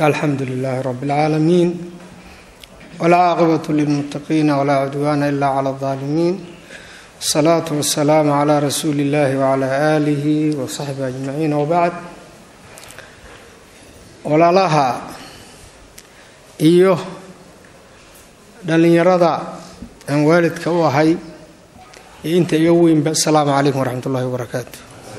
الحمد لله رب العالمين ولا عاقبة للمتقين ولا عدوان إلا على الظالمين الصلاة والسلام على رسول الله وعلى آله وصحبه أجمعين وبعد ولا لها dhalinyarada aan waalidka u ahay inta iyo weynba assalaamu calaykum waraxmatullaahi wabarakaatu.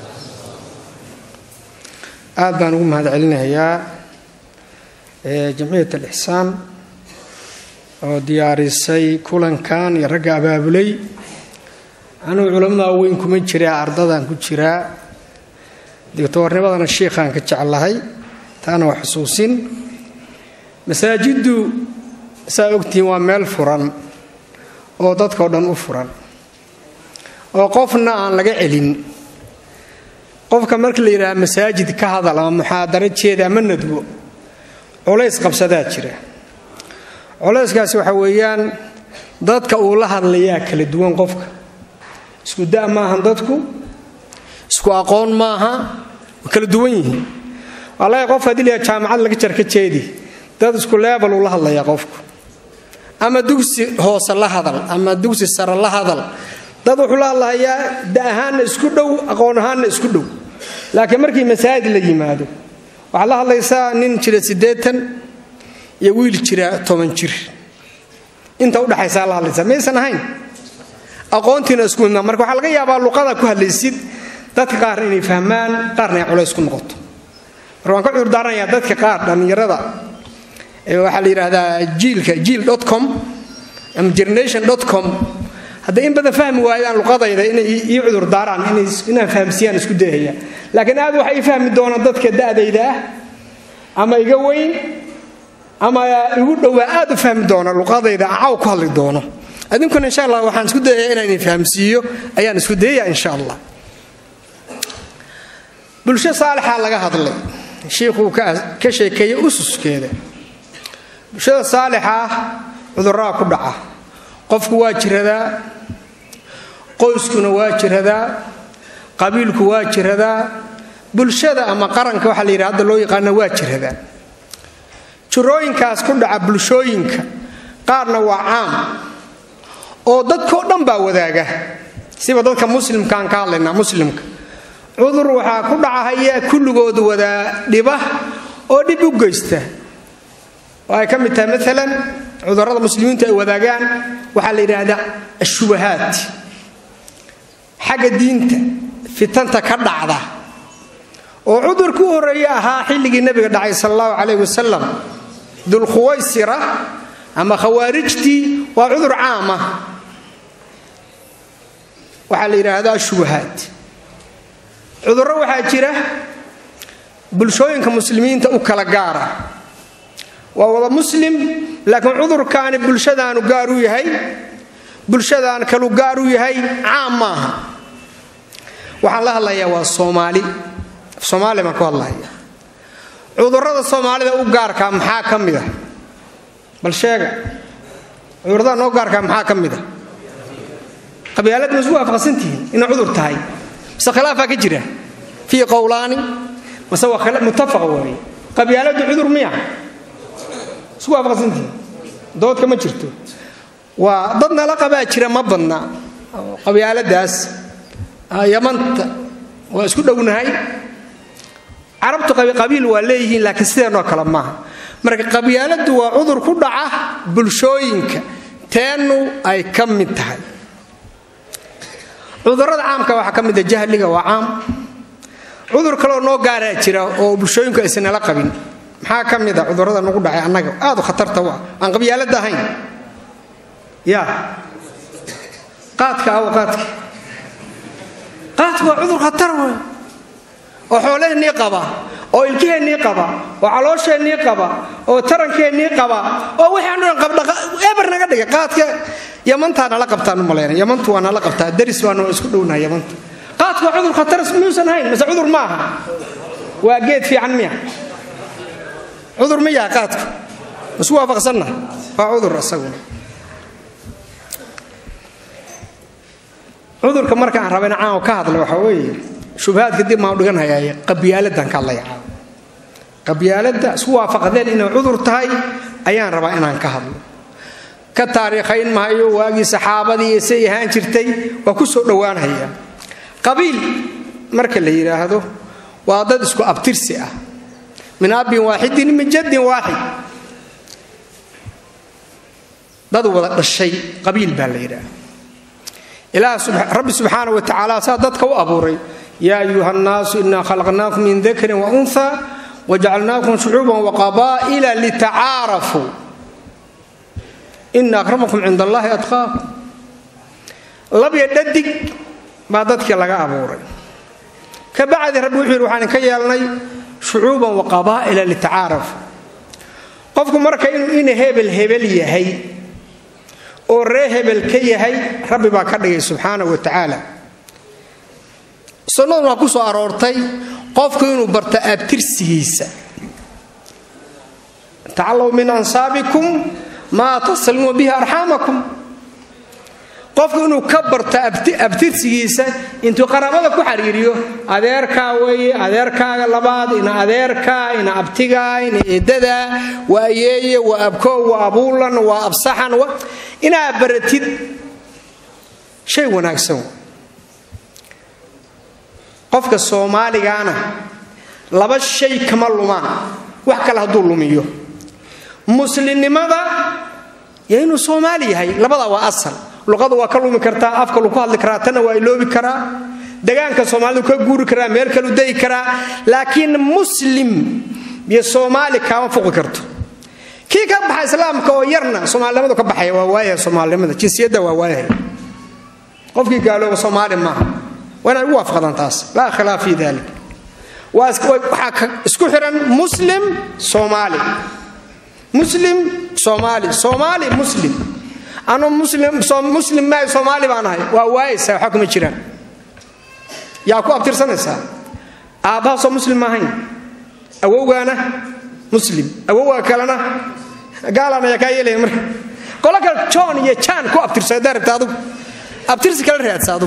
aad baan ugu mahadcelinayaa jamciyat al-ixsaan oo diyaarisay kulankan iyo ragga abaabulay. anuu culimada weyn kuma jiraa, ardadaan ku jiraa, digtoornimadana sheekhaan ka jeclahay, taana waa xusuusin. masaajiddu saa ogtiin waa meel furan oo dadkao dhan u furan oo qofna aan laga celin. qofka marka la yidhaha masaajid ka hadal ama muxaadaro jeeda ama nadwo, culays qabsadaa jira. culayskaasi waxa weeyaan dadka uu la hadlayaa kala duwan. qofka isku da' maahan, dadku isku aqoon maaha, waa kala duwan yihiin. wallaahi qof haddii la yidhaha jaamacad laga jar ka jeedi, dad isku leebal uu la hadlayaa qofku, ama dugsi hoose la hadal ama dugsi sare la hadal. dad wuxuu la hadlayaa da ahaanna isku dhow, aqoon ahaanna isku dhow. laakiin markii masaajid la yimaado waxaad la hadlaysaa nin jira 80 iyo wiil jira 10 jir, inta u dhaxaysaa la hadlaysaa. maysan ahayn aqoontiina isku mid. marka waxaa laga yaabaa luqada ku hadlaysid dadka qaar inay fahmaan, qaarna ay culays ku noqoto. marka waan ka cudur daaranayaa dadka qaar dhallinyarada waxaa la yidhaahdaa jiil.com ama generation.com hadday in badan fahmi waayaan luqadayda inay ii cudur daaraan, inaan fahamsiiyaan isku dayaya. laakiin aad waxay fahmi doonaan dadka da'dayda ah ama iga weyn ama igu dhowaa aad u fahmi doona luqadayda caw ku hadli doono. idinkuna insha allah waxaan isku dayaya inaan idin fahamsiiyo, ayaan isku dayaya insha allah. bulsho saalixa laga hadlay, sheekhu ka sheekeeyey ususkeeda. bulshada saalixa cudurraa ku dhaca. qofku waa jiradaa, qoyskuna waa jiradaa, qabiilku waa jiradaa, bulshada ama qaranka waxaa la yidhaha hadda loo yaqaana waa jiradaa. jirooyinkaas ku dhaca bulshooyinka qaarna waa caam oo dadkao dhan baa wadaaga. siba dadka muslimkaan ka hadlaynaa, muslimka cudur waxaa ku dhacahaya kulligood wadaa dhiba oo dhib u geysta. oo ay ka mid tahay maalan cudurrada muslimiintu ay wadaagaan waxaa la yidhaahdaa ashubahaat, xagga diinta fitanta ka dhacda. oo cudurka u horreeye ahaa xilligii nebiga dhacay sal allahu calayh wasalam, dulkhuwaysira ama khawaarijtii, waa cudur caama, waxaa la yidhaahdaa ashubahaat. cudurro waxaa jira bulshooyinka muslimiinta u kala gaara. waa wada muslim, laakiin cudurkaani bulshadaanu gaar u yahay, bulshadaan kalu gaar u yahay, caam maaha. waxaan la hadlayaa waa soomaali baan ku hadlaya. cudurrada soomaalida u gaarkaa maxaa ka mid ah? bal sheega, cudurrada noo gaarkaa maxaa ka mid ah? qabyaalad ma isku waafaqsantihiin inay cudur tahay, mise khilaafaa ka jira fii qowlaani, mase waa muttafaqa waaye? qabyaaladu cudur miya? isku waafaqsantihiin? doodka ma jirto. waa dad nala qabaa jira, ma badna qabyaaladaas. yamanta waa isku dhownahay, carabtu qabiil waa leeyihiin, laakiin sideenoo kale maaha. marka qabyaaladu waa cudur ku dhaca bulshooyinka teennu ay ka mid tahay. cudurrada caamka waxaa ka mid ah jahliga, waa caam. cudur kaleoo noo gaaraa jira oo bulshooyinku aysan nala qabin. maxaa ka mid a cudurrada nagu dhacay annaga aad u khatarta u ah aan qabyaalada ahayn? ya qaadka waa cudur khatar wey, oo xoolaheennii qaba, oo ilkiheennii qaba, oo caloosheenii qaba, oo tarankeenii qaba, oo waxaanu eber naga dhigay. qaadka yamantaa nala qabtaan u malayna, yamantu waa nala qabtaa, daris waana isku dhownaha yamantu. qaadka waa cudur khatar miyuusan ahayn? mase cudur ma aha? waa geed fiican miya? cudur miyaa qaadku? isku waafaqsanna waa cudur isaguna. cudurka markaan rabana caan ka hadla waxaa weeye shubhaadka dib maan dhigan hayaay qabyaaladan ka hadlaya. qabyaalada isku waafaqdeen inay cudur tahay ayaan rabaa inaan ka hadlo ka taariikhayn maayo waagii saxaabadii ay ahaan jirtay waa ku soo dhawaanaya qabiil marka la yiraahdo waa dad isku abtirsi ah min abin waahidin min jaddin waahid dad wada dhashay qabiil baa la yiraahdaa ilaah rabbi subhanahu wa ta'ala sadadka u abuuray ya ayuhan nas inna khalaqnakum min dhakarin wa untha waja'alnakum shu'uban wa qaba'ila lita'arafu inna akramakum 'inda Allahi atqakum labiya dadig ba dadka laga abuuray ka bacdi rabbi wuxuu waxaan ka yeelnay shu'uban wa qaba'ila lita'arafu qofku marka inuu hebel yahay oo reehebel ka yahay rabbi baa ka dhigay subhanahu wa ta'ala sunnadu waa ku soo aroortay qofku inuu barto abtirsigiisa ta'allu min ansabikum ma tasallu bihi arhamakum qofku inuu ka barto abtirsigiisa intuu qaraabada ku xariiriyo adeerkaaga labaad ina adeerka ina abtiga ina eedada waa yeeye waa abko waa abuulan waa absaxan ina baratid shay wanaagsan qofka Soomaaligaana laba shay kama lumaan wax kala haduu lumiyo muslimnimada inuu Soomaali yahay labada waa asal luqadu waa ka lumi kartaa afka lagu hadli karaa tan waa iloobi karaa deegaanka Soomaalidu ka guuri karaa meel kale u day karaa laakiin muslim biyo Soomaali ka fuqi karto kii ka baxay islaamka oo yarna Soomaalimadu ka baxay waa waayay Soomaalimada jinsiyada waa waayay qofkii gaalooba Soomaali ma wana ugu waafaqdan taas la khilaaf fi dhalik waxa isku xiran muslim Soomaali muslim أنا مسلم ما Soomaali baan ahay waa waayay waxa kuma jiraan yaa ku abtirsanaysa aabaha soo muslim ma ahayn awowgaana muslim awowga kalena gaalana ya ka yeelay mar qolaka John iyo Chan ku abtirsay darabtaadu abtirsi kala raadsado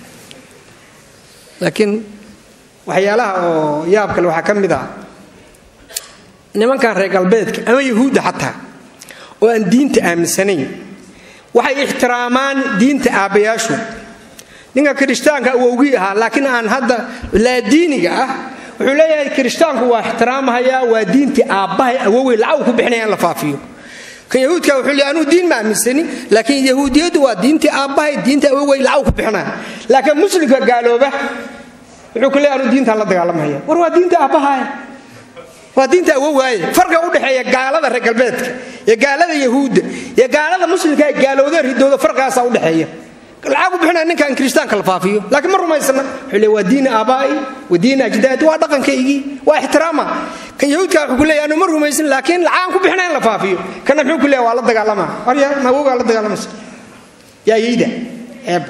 laakiin waxyaalaha oo yaab kale waxa kamid ah nimanka reer galbeedka ama yahuud xataa oo aan diinta aaminsanayn waxay ixtiraamaan diinta aabayaashu ninka kristaanka awowgii ahaa laakiin aan hadda la diiniga ah wuxuu leeyahay kristaanku waa ixtiraamaya waa diinta aabahay awowgii lacag ku bixinayaan la faafiyo kan yahuudka wuxuu leeyahay anu diin ma aaminsani laakiin yahuudiyadu waa diinta aabahay diinta awowgii lacag ku bixinaya laakiin muslimka gaalooba wuxuu ku leeyahay anu diinta la dagaalamaya war waa diinta aabahay waa diinta awowgay farqa u dhaxeeya gaalada reer galbeedka iyo gaalada yahuud iyo gaalada muslimka ay gaalowda ridooda farqaas u dhaxeeya lacag u bixinaa ninkan kristaanka la faafiyo laakiin mar rumaysana xilay waa diin aabaay waa diin ajdaad waa dhaqankaygii waa ixtiraama kan yahuudka wuxuu ku leeyahay mar rumaysan laakiin lacag ku bixinaa in la faafiyo kana wuxuu ku leeyahay waa la dagaalama ariya nawowga la dagaalamay yaa yida eeb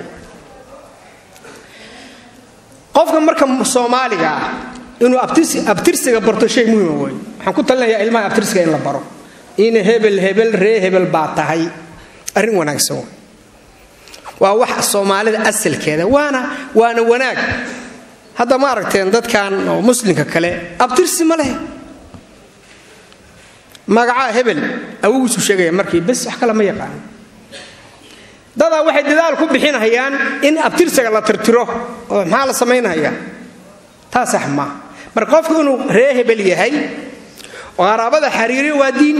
qofka marka Soomaaliga inuu abtirsiga barto shay muhiim ah waxaan ku talinayaa ilmaha abtirsiga in la baro in hebel baa tahay arin wanaagsan waa wax Soomaalida asalkeeda waana wanaag hadda ma aragteen dadkan oo muslimka kale abtirsi ma leh magaca hebel awowgiisu sheegay markii bas wax kale ma yaqaan dada waxay dadaal ku bixinayaan in abtirsiga la tirtiro oo maxaa la sameeynayaa taas ma mar qofku inuu reehebel yahay oo qaraabada xariiri waa diin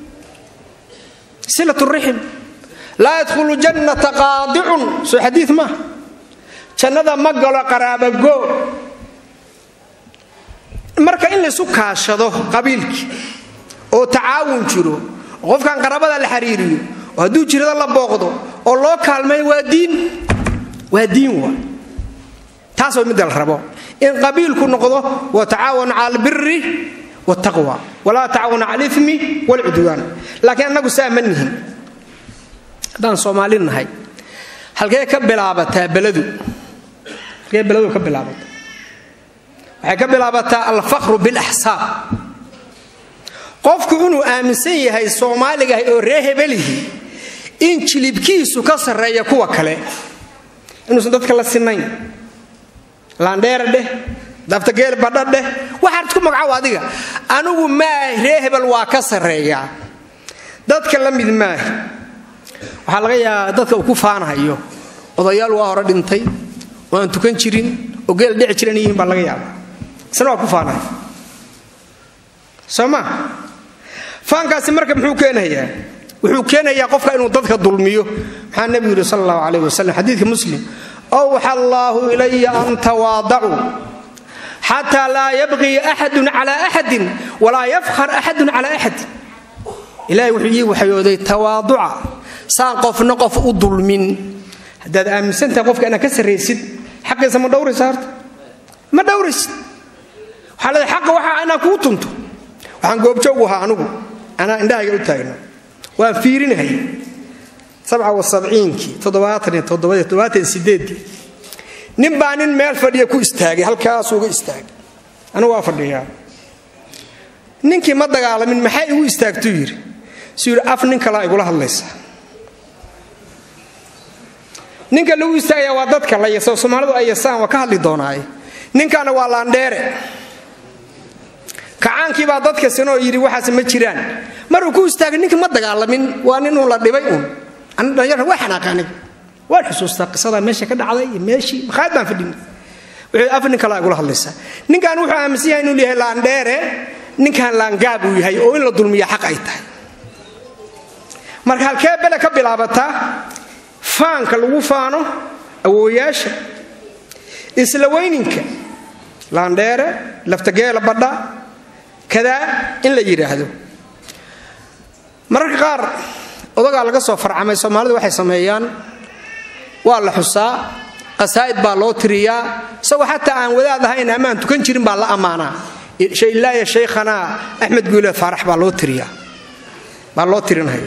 silatu rahim la yadkhulu jannata qaadi'un soo xadiis ma jannada ma galo qaraaba go marka in la isu kaashado qabiilki oo tacaawun jiro qofkan qaraabada la xariiriyo oo haduu jirada la booqdo oo loo kaalmay waa diin taas oo mid la rabo in qabiilku noqdo wa taawun 'ala birri wa taqwa wala taawun 'ala ithmi wal 'udwan laakiin anagu saamanihin dan Soomaalinahay halkee ka bilaabataa baladu ka bilaabataa waxay ka bilaabataa al-fakhru bil ahsaab qofku inuu aaminsan yahay Soomaaliga oo reehebelihi in jilibkiisu ka sareeya kuwa kale inuu dadka la sinayn laandheer dafta geel badhadhe waxa ku magacaw adiga anigu maahay ree hebel waa ka sarreeyaa dadka la mid maahay waxaa laga yaabaa dadka uu ku faanahayo odayaal waa hore dhintay oo aan tukan jirin oo geel dhici jiran yihiin baa laga yaabaa isna waa ku faanahay sama faankaasi marka muxuu keenayaa wuxuu keenayaa qofka inuu dadka dulmiyo maxaa nabiga sallallahu alayhi wasallam xadiidka muslim awha allahu ilayya an tawaadu hatta la yabghi ahadun ala ahadin wala yafkhar ahadun ala ahad ilaahi wuxuu waxyooday tawaaduca saan qofna qof u dulmin hadaad aaminsantahay qofka inaad ka sareysid xaqiisa ma dhowraysaa horta ma dhowraysid waxa la xaq waxa ana ku tunto waxaan goobjoog u ahaa anigu ana indhahayga u taagna waan fiirinahay 77 nin baa nin meel fadhiya ku istaagay halkaas uga istaagay anigu waa fadhiyaa ninkii ma dagaalamin maxay igu istaagto yiri sii af nin kala igula hadlaysa ninka lagu istaagay waa dadka la yeeso Soomaalidu ay yeesaan waa ka hadli doonaay ninkana waa laandheere kacaankii baa dadka sinoo yiri waxaas ma jiraan maruu ku istaagay ninka ma dagaalamin waa nin uu la dhibay an dhanyar waxana qaanay waa xusuusta qisada meesha ka dhacday meeshii maxaad baan fadhinay wixii afnin kala igula hadlaysa ninkan wuxuu aaminsan yahay inuu yahay laandheere ninkan laangaab uu yahay oo in la dulmiyo xaq ay tahay marka halkee bala ka bilaabata faanka lagu faano awooyaasha isla weyninka laandheere laftageela badha kada in la yiraahdo mararka qaar odaga laga soo farcamay Soomaalidu waxay sameeyaan waa la xusaa qasaa'id baa loo tiriyaa soo hatta aan wadaad ahayn amaan tukan jirin baa la amaana shay ilaa ya shaykhana Ahmed Guule Farax baa loo tiriyaa baa loo tirinaya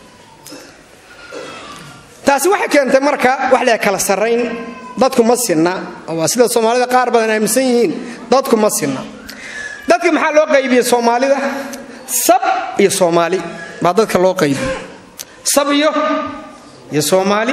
taasi waxa keentay marka wax la kala sareyn dadku ma sinna waa sida Soomaalida qaar badan ay misan yihiin dadku ma sinna dadka maxaa loo qaybiyay Soomaalida sab iyo Soomaali baa dadka loo qaybiyay sab iyo Soomaali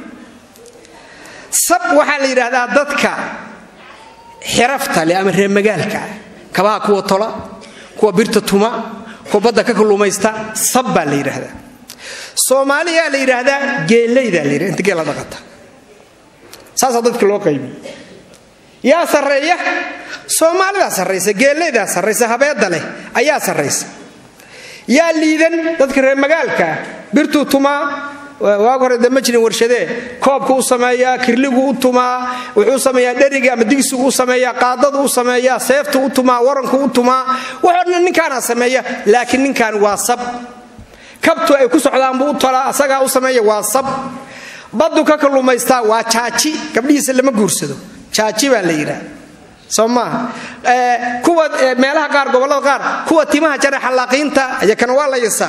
sab waxa la yiraahdaa dadka xirafta leh ama reer magaalka kabaa kuwa tola kuwa birta tuma kuwa badda ka kulumaysta sab baa la yiraahdaa Soomaaliya la yiraahdaa geeleyda la yiraahdaa inta geel la dhaqata saasa dadka loo qaybiyay yaa sareeya Soomaalida sareysa geeleyda sareysa habeeda leh ayaa sareysa yaa liidan dadka reer magaalka birtu tuma waa hore dama jirin warshade koobka uu sameeyaa kirligu u tumaa wuxuu sameeyaa dhariga ama digsigu u sameeyaa qaadadu u sameeyaa seeftu u tumaa waranku u tumaa wuxuu ninkaana sameeyaa laakiin ninkan waa sab kabtu ay ku socdaan buu tala asaga u sameeyaa waa sab baddu ka kalumaysta waa jaaji gabdhiisa lama guursado jaaji baa la yiraahdaa Soomaa kuwa meelaha qaar gobolada qaar kuwa timaha jara xalaaqiinta ayakana waa la yeesaa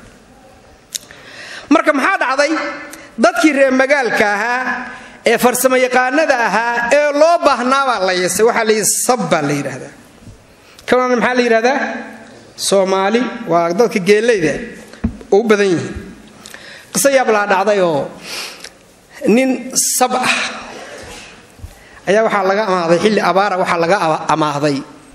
marka maxaa dhacday dadkii reer magaalka ahaa ee farsamo yaqaanada ahaa ee loo baahnaa baa la yeesay waxa la sabba la yiraahdaa kana maxaa la yiraahdaa Soomaali waa dadka geeleyda oo badan yihiin qisayab la dhacday oo nin sab ah ayaa waxa laga amaaday xilli abaara waxa laga amaahday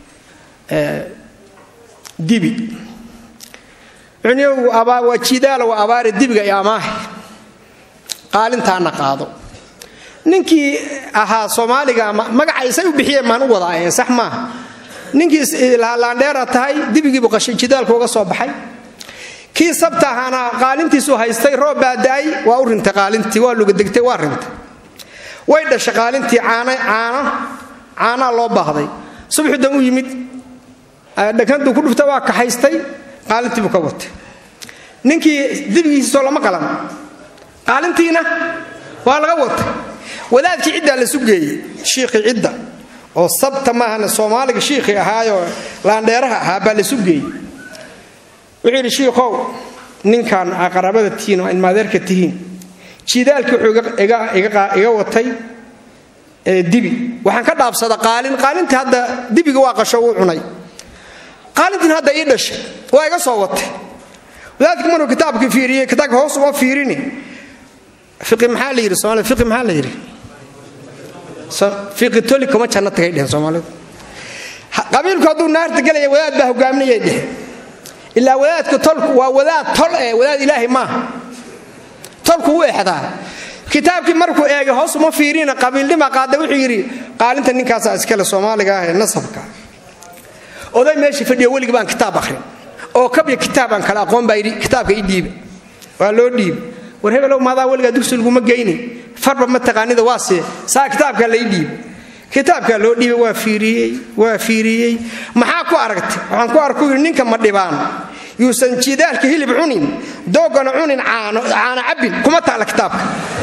dibi cunyow aba wajidaal wa abaar dibiga ay amaah qaalintaana qaado ninkii ahaa Soomaaliga magaciisa u bixiyay maan u wadaayeen sax ma ninkii laandheer tahay dibigii buu qashay jidaalka uga soo baxay kii sabta ahana qaalintiisu haystay roob baaday waa u rintay qaalintii waa luga degtay waa rintay way dhashay qaalintii caana loo baahday subaxdan u yimid dhakantu ku dhufta waa ka haystay qaalintii buu ka watay ninkii dibigiisa lama qalan qaalintiina waa laga watay wadaadkii cidda la sugeeyay sheekhi cidda oo sabta maahana Soomaaliga sheekhi ahaayo laandheeraha ahaa baa la sugeeyay wixii sheekhow ninkan aqrabada tiino in maadeerka tihiin jidaalkii wuxuu iga watay dibi waxaan ka dhaafsada qaalintii hadda dibiga waa qasho uu cunay qaalintii hadda ii dhashay waa iga soo watay wadaadkii maruu kitaabkii fiiriyay kitaabka hoos uma fiirini fiqi maxaa la yiri Soomaaliya fiqi maxaa la yiri fiqi toli kuma janna tagay dheen Soomaalidu qabiilku hadduu naarta galaya wadaad baa hogaaminayay dheh ilaa wadaadku tolku waa wadaad tol wadaad ilaahay maaha tolku wuu exdaa kitaabkii markuu eegay hoos uma fiirina qabiilnima qaada wuxuu yiri qaalinta ninkaas iskale Soomaaliga ah ee nasabka oday meeshii fadhiyo waliga baan kitaab akhrin oo kabiya kitaaban kala aqoon baa yiri kitaabka ii dhiib waa loo dhiib war hebelow maadaa waliga dugsi lagu ma geeyni farba ma taqaanida waase saa kitaabka la ii dhiib kitaabka loo dhiibay waa fiiriyay maxaa ku aragtay waxaan ku arku ninka ma dhibaan yuusan jidaalka hilib cunin doogana cunin caano cabin kuma taala kitaabka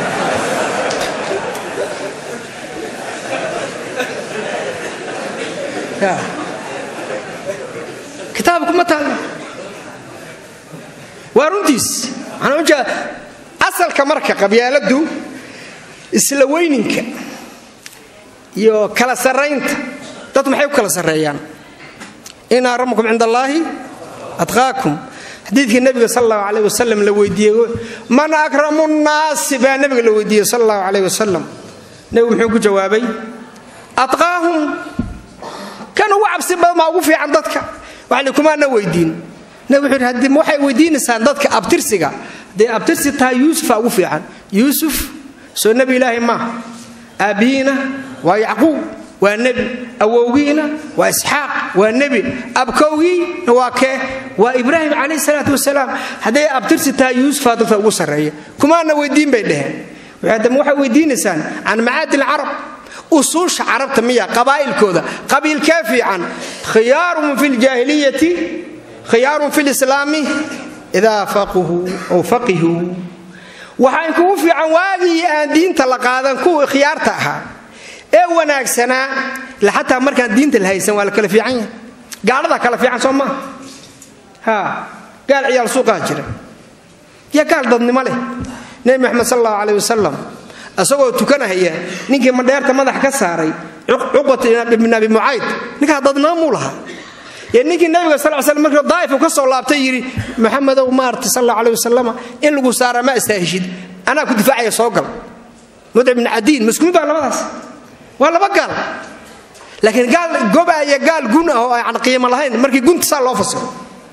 kitaabka kuma taala waruntiis ana uja asalka marka qabyaaladu isla weyninka iyo kala sareynta dad maxay ku kala sareeyaan in aramakum indallahi atqaakum xadiidkii nabiga sallallahu alayhi wasallam la weydiiyay man akramu an-nas ba nabiga la weydiiyay sallallahu alayhi wasallam nabigu wuxuu ku jawaabay atqaahum kanu wabsi ma ugu fiican dadka waxay kuma na weydiin nabigu wuxuu hadii waxay weydiinaysan dadka abtirsiga de abtirsita Yusuf ugu fiican Yusuf soo nabi ilaahi ma abina wa yaqub waa nabi awowgiina waa isxaaq waa nabi abkowgi waa ibraahim alayhi salatu wasalaam haday abtirsita Yusuf dadka ugu sareeya kuma na weydiin bay dhaheen waxay weydiinaysan an maad al-arab usuush arabta miya qabaa'ilkooda qabiil kaafiyan khiyarun fil jahiliyyati khiyarun fil islami idha faqahu aw faqihu waxaan ku fiican waagi aan diinta la qaadan ku khiyaarta aha ee wanaagsana la hatta marka diinta la haysan waa kala fiican yahay gaalada kala fiican Soomaa gaal ciyaal suuqa jira ya gaal dadnimo leh nabi Muhammad sallallahu alayhi wasallam asagoo tukanaya ninkii madheerta madax ka saaray uqbat ibn abi muayd ninka dadnimo laha ninkii nabiga sallallahu alayhi wasallam markuu daa'if ka soo laabtay yiri Muhammad umarti sallallahu alayhi wasallam in lagu saara ma istaahishid ana ku difaacay soo gal mudab ibn adiin muslim baa labadaas wala bagal laakiin gaal gobaya gaal gun ah oo aan qiimo lahayn markii gunta saa loo fasiro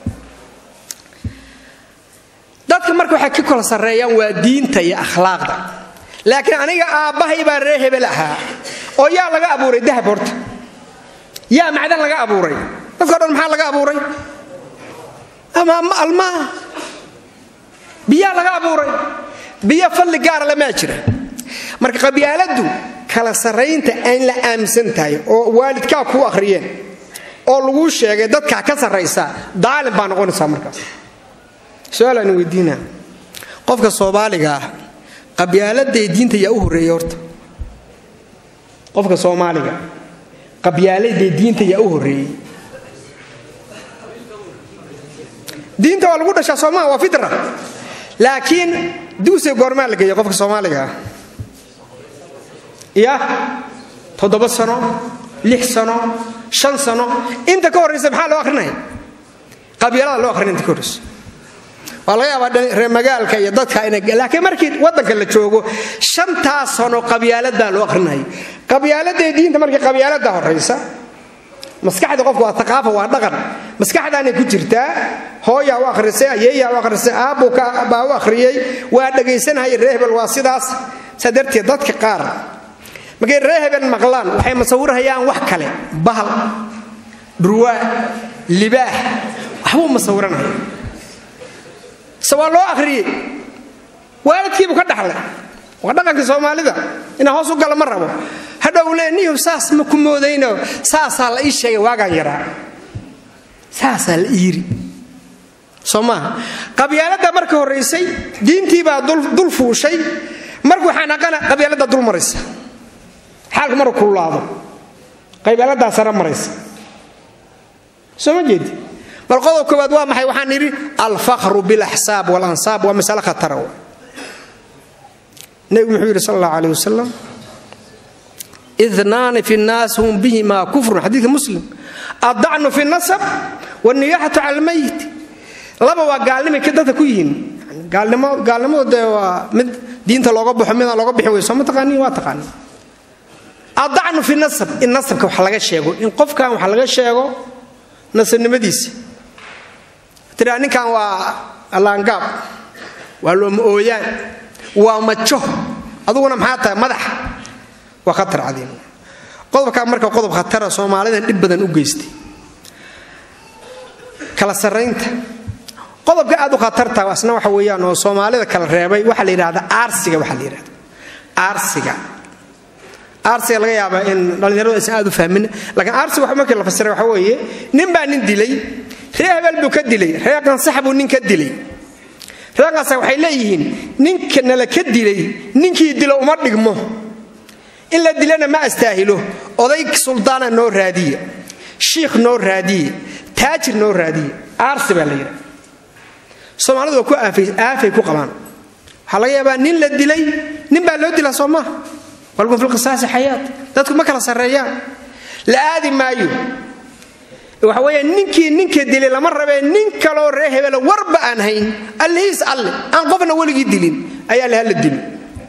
dadka markuu waxa ka kala sareeyaan waa diinta iyo akhlaaqda laakiin aniga aabahay baa reehebel ahaa oo yaa laga abuuray dahab horta yaa macdan laga abuuray dadka dhan maxaa laga abuuray ama alma biya laga abuuray biya fal gaar la ma jira marka qabyaaladu kala sareynta aan la aaminsantahay oo waalidka ku akhriyeen oo lagu sheegay dadka ka sareysa daalim baa noqonaysa markaas su'aalan weydiina qofka Soomaaliga ah qabyaalada diinta yaa u horeeyay horta qofka Soomaaliga qabyaalada diinta yaa u horeeyay diinta waa lagu dhashaa Soomaa waa fitra laakiin duuse goorma la geeyo qofka Soomaaliga ya 7 sano 6 sano 5 sano inta ka horeysa maxaa loo akhrinay qabyaalada loo akhrinay inta ka horeysa wala yaabaa reer magaalka iyo dadka inay laakiin markii wadanka la joogo 5 sano qabyaalada loo akhrinay qabyaalada diinta markii qabyaalada horeysa maskaxda qofku waa thaqaafa waa dhaqan maskaxdaanay ku jirtaa hooya u akhrisay ayeeya u akhrisay aabo ka baa u akhriyay waa dhageysanahay reehbal waa sidaas sadartii dadka qaar markay reehbal maqlaan waxay masawirayaan wax kale bahal durwa libaax waxba masawiranahay sawa loo akhriyay waalidkiibu ka dhaxlay waa dhaqanka Soomaalida ina hoos u gal ma rabo hadhow leeniyo saas ma ku moodayno saasa la ii sheegay waagan yaraa saasa la iiri Soomaa qabyaalada markii horeysay diintii baa dul fuushay markuu waxaan aqana qabyaalada dul maraysa xaalku mar ku laado qabyaalada sara maraysa soo jeed bal qodob koobaad waa maxay waxaan yiri al-fakhru bil ahsab wal ansab wa masala khatar nabi muhammad sallallahu alayhi wasallam اثنان في الناس هم بهما كفر حديث مسلم الضعن في النسب والنياحة على الميت لبا وقالنمي كدتا كويين قالنمو ده من دينتا لوغا بخو ميدا لوغا بخو ويسو ما تقاني وا تقاني adacnu fi nasab in nasabka wax laga sheego in qofkan wax laga sheego nasabnimadiisa tira ninkan waa alaangaab waa looma ooyaan waa majo aduguna maxaa tahay madax waa khatar cadiin qodobka marka qodob khatar Soomaalida dib badan u geystay kala sareynta qodobka aad u khatarta wasna waxa weeyaan oo Soomaalida kala reebay waxa la yiraahdaa aarsiga waxa la yiraahdaa aarsiga laga yaabaa in dhalinyaradu aysan aad u fahmin laakiin aarsiga waxa markii la fasiray waxa weeye nin baa nin dilay reebel buu ka dilay reeqan saxbu nin ka dilay reeqaas waxay leeyihiin ninka nala ka dilay ninkii dilo uma dhigmo in la dilana ma astaahilo oday suldaana noo raadiye sheekh noo raadiye taajir noo raadiye aarsi baa la yiraahdaa Soomaalidu ku aafay ku qabaan waxa laga yaabaa nin la dilay nin baa loo dilaa Soomaaliya walba fil qisaas hayat dadku ma kala sareeyaan la aadi maayo waxa weeye ninka dilay lama rabeen nin kale oo reehbel warba aan hayn alliis alle aan qofna waligi dilin ayaa la hal dilay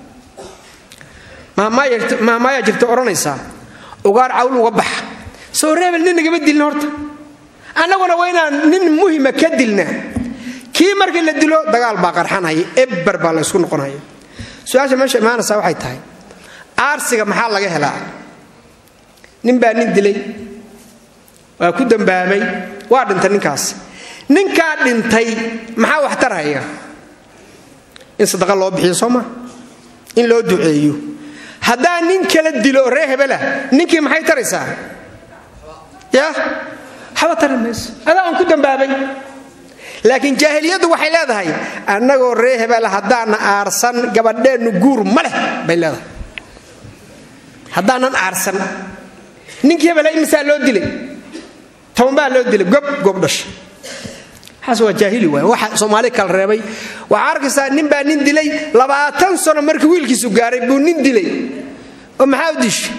ma jirto oranaysa ugaar cawl uga bax soo reebel nin naga dilin horta anaguna waynaan nin muhiima ka dilna kii markii la dilo dagaal baa qarxanay eber baa la isku noqonay su'aasha meesha imaanaysa waxay tahay aarsiga maxaa laga helaa nin baa nin dilay waa ku dambaabay waa dhintay ninka dhintay maxaa wax taraya in sadaqa loo bixiyo Soomaa in loo duceeyo hadaa nin kala dilo reehbela ninkii maxay taraysaa ya hawa tarmayso ada aan ku dambaabay laakiin jaahiliyadu waxay leedahay annagoo reehbela hadaana aarsan gabadheenu guur ma leh bay leedahay hadaanan aarsan ninkii hebela imisa loo dilay toonbaa loo dilay gob dhash xaas waa jaahili waxa Soomaali kala reebay waxa arkaysaa nin baa nin dilay 20 sano markii wiilkiisu gaaray buu nin dilay oo maxaa u dishay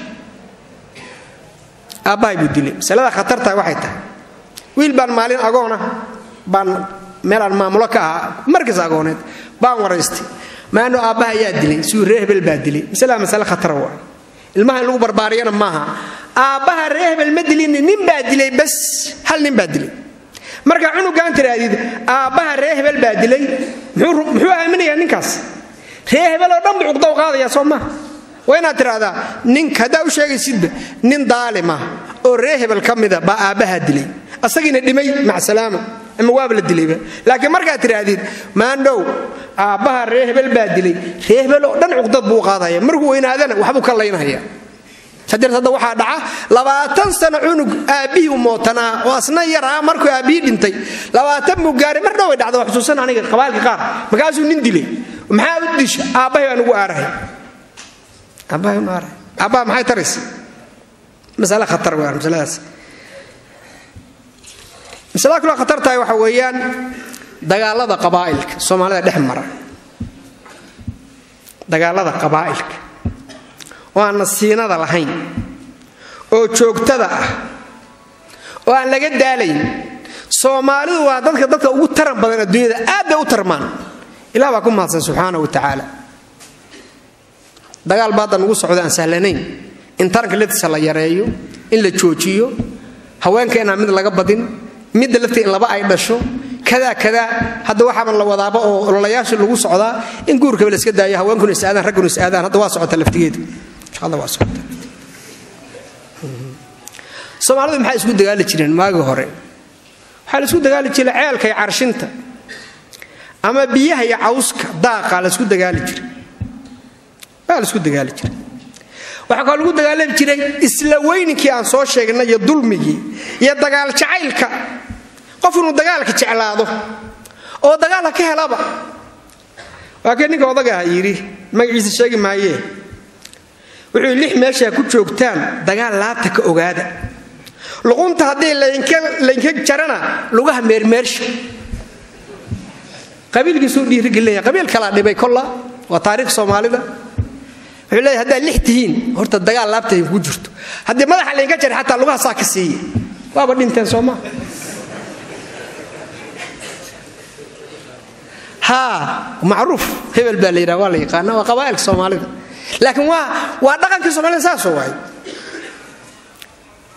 aabay buu dilay salada khatarta waxay tahay wiil baan maalin agoona baan meelan maamulo ka markiis agooneed baan waraystay maano aabaha ayaa dilay suu reehbel baa dilay masala khatar waa ilmaha lagu barbaariyana maaha aabaha reehbel ma dilin nin baa dilay bas hal nin baa dilay marka cunugan tiraadid aabaha reehbel baa dilay muxuu aaminayaa ninkaas reehbel oo dhan buu uqdaw qaadaya Soomaa wayna tiraada nin kada u sheegaysid nin daalima oo reehbel kamida baa aabaha dilay asagina dhimay ma salaama ama waab la dilay laakiin marka tiraadid maandhow aabaha reehbel baa dilay reehbel oo dhan uqdad buu qaadaya markuu weynaadana waxbuu ka leeyahay hadda waxa dhaca 20 sano cunug aabihi mootana oo asna yaraa markuu aabihi dhintay 20 buu gaaray mar dhaw dhacdo xusuusan aniga qabaalka qaar markaasuu nin dilay maxaa u disha aabahay aan ugu aarahay aabaha maxay taris mas'ala khatar waa mas'aladaas mas'ala kale khatar tahay waxa weeyaan dagaalada qabaa'ilka Soomaalida dhex mara dagaalada qabaa'ilka oo aan nasiinada lahayn oo joogtada ah oo aan laga daalayn Soomaalidu waa dadka ugu taran badan adduunyada aad bay u tarmaan Ilaahay baa ku mahadsan subhanahu wa ta'ala dagaal baad ugu socdaan sahlanayn in taranka laftiisa la yareeyo in la joojiyo haweenkeena mid laga badin mid laftii in laba ay dhasho kada hadda waxa la wadaaba oo ololayaasha lagu socdaa in guurka la iska daayo haweenkuna is aadaan ragguna is aadaan hadda waa socota laftigeedu inshallah waa socota Soomaalidu maxay isku dagaali jireen maagi hore waxa isku dagaali jiray ceelka iyo carshinta ama biyaha iyo cawska daaqa la isku dagaali jiray waxa kale lagu dagaalami jiray isla weyninkii aan soo sheegnay iyo dulmigii iyo dagaal jacaylka qof inuu dagaalka jeclaado oo dagaalka ka helaba waa ka ninka odaga yiri magaciisa sheegi maayee wuxuu lix meesha ku joogtaan dagaal laabta ka ogaada luqunta hadii leenka jarana lugaha meermeersha qabiilkiisu dhiirigeliyay qabiil kala dhibay kolla waa taariikh Soomaalida wuxuu leeyahay hadaa lix tihiin horta dagaal laabta ku jirto hadii madaxa leenka jar xataa lugaha saaka siiyay waaba dhinteen Soomaa معروف هبل باليرا ولا يقانا وقبائل الصوماليه لكن وا دقنك الصوماليه ساسو واي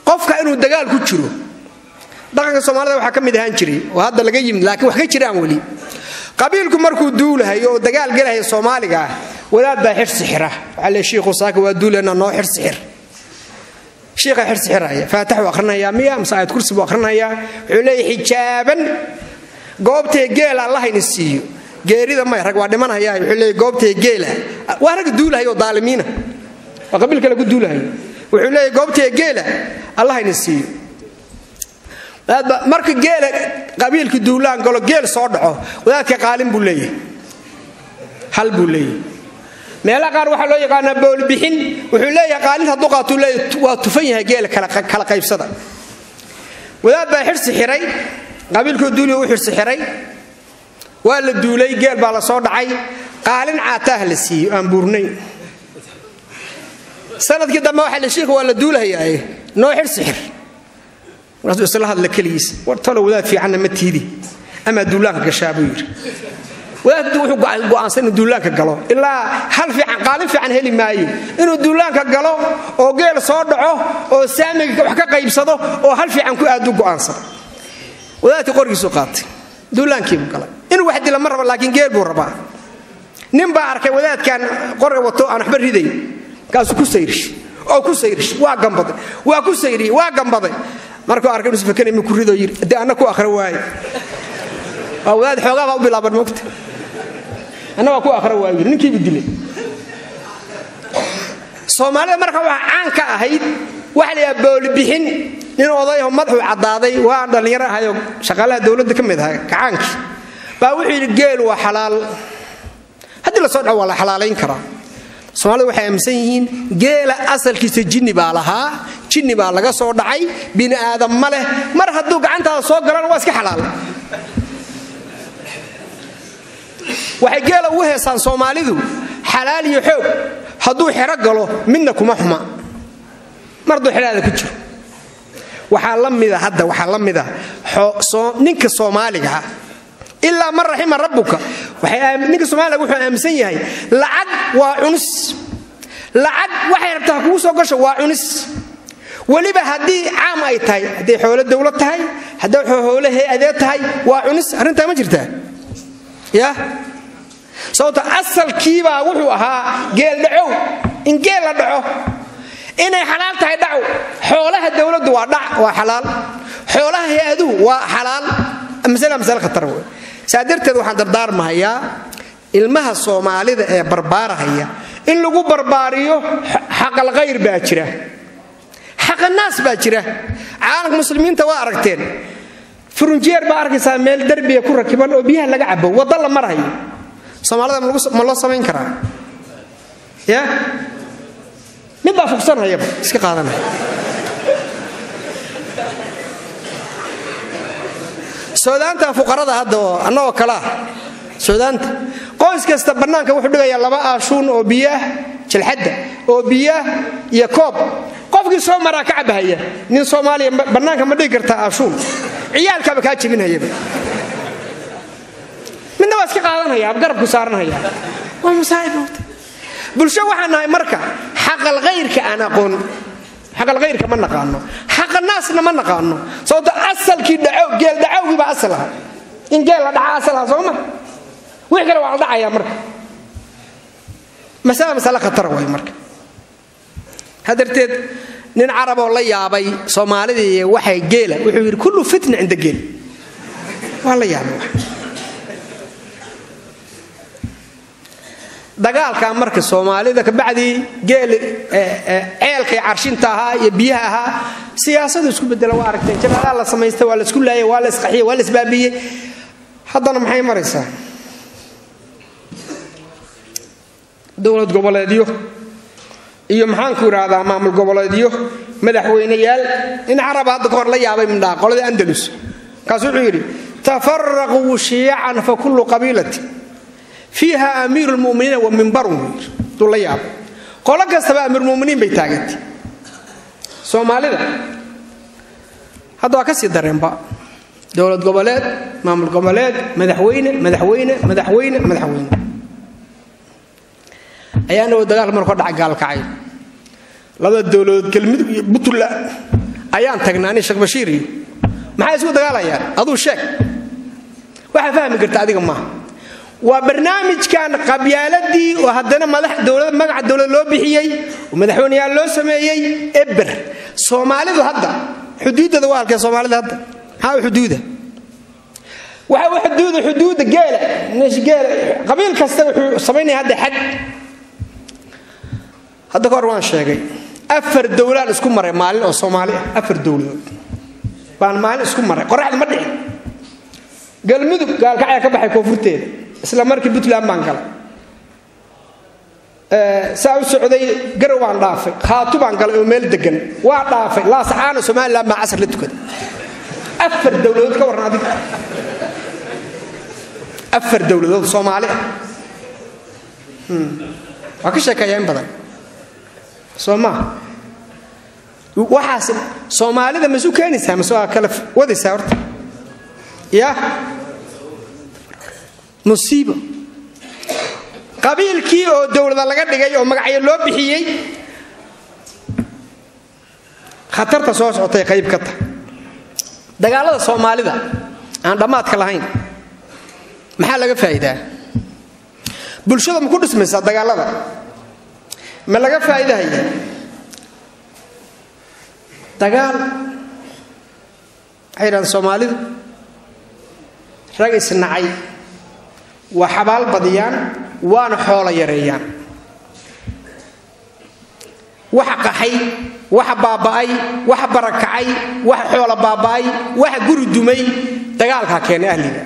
qofka inuu dagaal ku jiro dhaqanka Soomaalida waxa kamid ahaan jiray oo hadda laga yimid laakiin wax ka jiraan wali qabiilku markuu duulahayo oo dagaal galayo Soomaaliga wadaad baa xir sixira waxa la sheekhu saaka waa duulana noo xir sixir sheekha xir sixiraya faatax aqrinaya miya masaa'id kursi buu aqrinaya wuxuu leeyahay xijaaban goobtee geel Allah in siiyo geerida ma rag waa dhimanaya wuxuu leeyahay goobtee geela waa rag duulahayo daalimiina waa qabiilka lagu duulahayo wuxuu leeyahay goobtee geela Allah in siiyo marka geela qabiilka duulaan galo geel soo dhaco wadaadka qaalin buu leeyahay hal buu leeyahay meela qaar waxa loo yaqaan bool bixin wuxuu leeyahay qaalin hadduu qaato leeyahay waa tufan yahay geel kala qaybsada wadaad baa xirsi xiray qabiilku duuliyo u xirsi xiray waa la duulay geel baa la soo dhacay qaalin caataah la siiyo aan buurnay sanadkii dambe waxa la sheekay waa la duulayaa noo xirsi xir rasuul sallallahu alayhi kaliis wartalo wadaad fiican ma tiidi ama duulaanka gashaabo yiri wadaad wuxuu go'aansan duulaanka galo ilaa hal fiican qaalin fiican heli maayo inuu duulaanka galo oo geel soo dhaco oo saamiga wax ka qaybsado oo hal fiican ku aad u go'aansan wadaadka qorgiisu qaatay duulaankii buu galay inuu wax dila marba laakiin geel buu rabaa nin baa arkay wadaadkan qorga wato aan waxba riday kaas ku sayrish oo ku sayrish waa gambaday waa ku sayri waa gambaday markuu arkay inuu fakan inuu ku rido yiri hadii ana ku akhri waay waa wadaad xoogaa u bilaaban moogta ana waa ku akhri waay ninkii bidilay Soomaalida marka wax aan ka ahayd waxa la bool bixin nin odayaha madaxu cadaaday waa dhalinyaro ahayo shaqaalaha dawladda kamid ah kacaanki baa wuxuu yiri geel waa xalaal hadii la soo dhaw wala xalaaleyn kara Soomaalida waxay aaminsan yihiin geela asalkiisa jinni baa lahaa jinni baa laga soo dhacay bini aadam ma leh mar hadduu gacantaada soo galaan waa iska xalaal waxay geela u heesaan Soomaalidu xalaal iyo xoog hadduu xiro galo midna kuma xuma mardu xiraada ku jiro waxa la mid ah hadda waxa la mid ah ninka Soomaaliga illa man rahima rabbuka waxay ninka Soomaaliga wuxuu aaminsan yahay lacag waa cunus lacag waxay rabtaa ku soo gasho waa cunus waliba hadii caam ay tahay hadii xoolo dawlad tahay hadii xoolo hay'adeed tahay waa cunus arinta ma jirtaa ya sababta asalkiiba wuxuu ahaa geel dhacow in geel la dhaco inay xalaal tahay dhacow xoolaha dawladdu waa dhac waa xalaal xoolaha hay'aduhu waa xalaal mas'ala khatar weey saadirteed waxaan dardaarmayaa ilmaha Soomaalida ee barbaarahaya in lagu barbaariyo xaqal qayr baa jira xaq naas baa jira caalamka muslimiinta waa aragteen furunjeer baa arkaysaa meel darbiga ku rakiban oo biyaha laga cabo wada la marayo Soomaalida ma loo sameyn karaa ya mid baa fuqsanaya iska qaadanaya Suudaanta fuqarada hadda anoo kala Suudaanta qoys kasta banaanka wuxuu dhigayaa laba aashuun oo biyaha jilxadda oo biyaha iyo koob qofkii soo maraa ka cabahaya nin Soomaaliya banaanka ma dhigi kartaa aashuun ciyaalka ka jibinaya midna waa iska qaadanaya garab ku saaranaya waa musaayib bulsho waxaan nahay marka xaqal qayrka aan aqoon xaqal qayrka ma naqaano xaq naasna ma naqaano sababta asalkii dhaco geel dhacowgi ba asalaha in geel la dhaca asalaha Sooma wixii kale waa dhacaya marka masala khatar way marka hadarteed nin carab oo la yaabay Soomaalida waxay geela wuxuu yiri kullu fitna inda geel waa la yaabay dagaalka marka Soomaalida ka bacdi geel ceelkay carshinta ahaa iyo biyaha ahaa siyaasadu isku bedela waa aragtay jabhada la sameystay waa la isku laayay waa la isqaxiyay waa la isbaabiyay haddana maxay maraysaa dawlad goboleedyo iyo maxaan ku raadaan maamul goboleedyo madaxweynayaal in carab hadda ka hor la yaabay midna qolada Andalus kaas wuxuu yiri tafarraqu shi'an fa kullu qabilati fiha amirul mu'minin wa minbaruhu dulayab qola kastaba amirul mu'minin bay taagantay Soomaalida hadda ka sii dareenba dawlad goboleed maamul goboleed madaxweyne ayaana dagaal markuu dhac gaal kacay laba dawlad kelmid butula ayaan tagnaani Sheekh Bashiir maxay isku dagaalayaan aduu sheeg waxa fahmi kartaa adiga ma waa barnaamijkan qabyaaladii oo haddana magaca dawladda loo bixiyay oo madaxweynaha loo sameeyay eber Soomaalidu hadda xuduudada waa halka Soomaalida hadda haa xuduuda waxa xuduuda geela neesh geela qabiil kasta wuxuu sameeyay hadda xad hadda ka warwaan sheegay afar dawlad isku maray maalin oo Soomaali ah afar dawladood baan maalin isku maray qoraxda ma dhicin galmudug gaalkacay ka baxay koonfurteeda isla markii Puntland baan galay saa u socday garow baan dhaafay khaatu baan galay oo meel degan waa dhaafay la saxaana Soomaaliland ma casr la tukada afar dawladood ka warnaa adiga afar dawladood Soomaali waa ka sheekayeen badan Sooma waxaas Soomaalida ma soo keenaysaa ma soo kala wadaysaa horta ya musiibo qabiilkii oo dawladda laga dhigay oo magacyo loo bixiyay khatarta soo socotay qayb ka tahay dagaalada Soomaalida aan dhamaadka lahayn maxaa laga faa'iidaa bulshada ma ku dhismaysaa dagaalada ma laga faa'iidahay dagaal ayran Soomaalidu rag isnacay wa xabaal badiyaan waana xoolo yareeyaan waxa qaxay waxa baaba'ay waxa barakacay waxa xoolo baaba'ay waxa guri dumay dagaalka keenay ahliga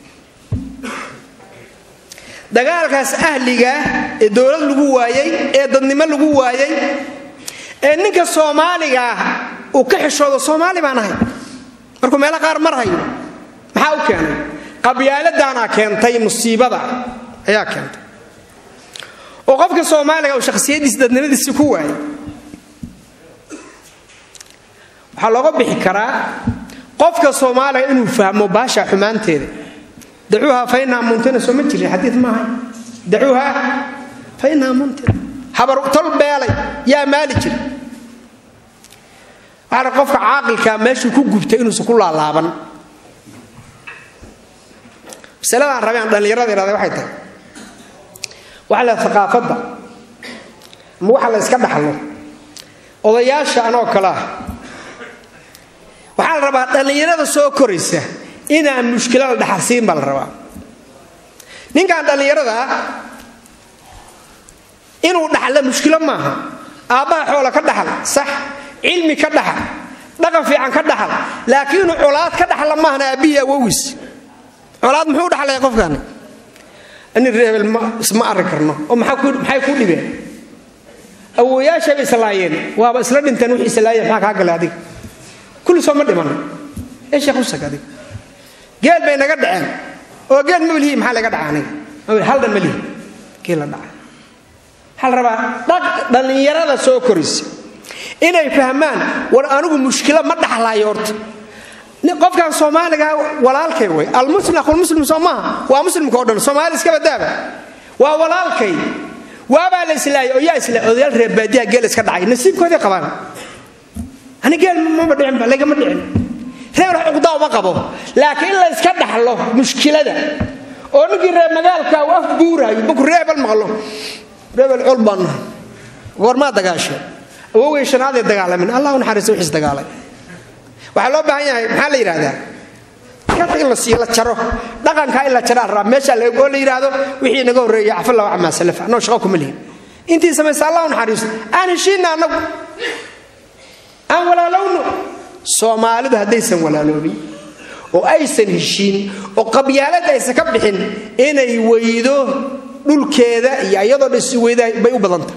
dagaalkaas ahliga ee dawlad lagu waayay ee dadnimo lagu waayay ee ninka Soomaaliga uu ka xishoodo Soomaali baan ahay markuu meel qaar marhayo maxaa u keenay qabyaaladana keentay musiibada ayaa keentay oo qofka Soomaaliga uu shakhsiyadiisa dadnimadiisa ku waayay waxa looga bixi karaa qofka Soomaaliga inuu fahmo baasha xumaanteeda دعوها فإنها منتنة سو ما جري حديث معها دعوها فإنها منتنة حبر طلب بالي يا مالك على قف عاقل كان ماشي كو غبتay inuu su ku laalaaban salaam rabbi aan dhalinyarada waxay tahay waxa la thaqaafada ma waxa la iska dhaxlo odayaasha anoo kala waxa la rabaa dhalinyarada soo koraysa ina mushkilada dhaxarsiin bal raba ninkan dhalinyarada inuu dhaxlo mushkilo maaha aaba xoolo ka dhaxal sax cilmi ka dhaxal dhaqan fiican ka dhaxal laakiin culaad ka dhaxal maahna abiya wawis culaad muxuu dhaxlay qofkan ani reebel ma isma arki karno oo maxay ku dhibeen awooyaasha islaayeen waaba isla dhinteen wixii islaayeen maxaa ka galay adiga kullu soo ma dhiman ee sheekhu sagadi geel bay naga dhaceen oo geel ma walihi maxaa laga dhacaanay hal dhan mali geel la dhacay hal raba dhalinyarada soo korisay inay fahmaan war anigu mushkila ma dhaxlaayo horta qofkan Soomaaliga walaalkay way almuslim aqul muslim Soomaa waa muslimka oo dhan Soomaali iska badaaba waa walaalkay waaba la islaayo oo yaa islaayo odayaal reer baadiya geel iska dhacay nasiibkooda qabaan ani geel ma dhicin ba laga ma dhicin reer uqda uma qabo laakiin la iska dhaxlo mushkilada oo ninkii reer magaalka uu af buurayo buku reebal maqlo reebal culban warma dagaasho oo way shanaade dagaalamin allah u xariiso wixii dagaalay waxa loo baahan yahay maxaa la yiraahdaa ka in la sii la jaro dhaqanka in la jaro rab meesha la oo la yiraahdo wixii naga horeeyay afal la ama salaf anoo shaqo kuma lihin intii sameeyay allah u xariiso aan heshiina anagu aan walaalowno Soomaalidu hadaysan walaaloobin oo aysan heshiin oo qabyaalada aysan ka bixin inay weydo dhulkeeda iyo ayadoo dhisi weyday bay u badanta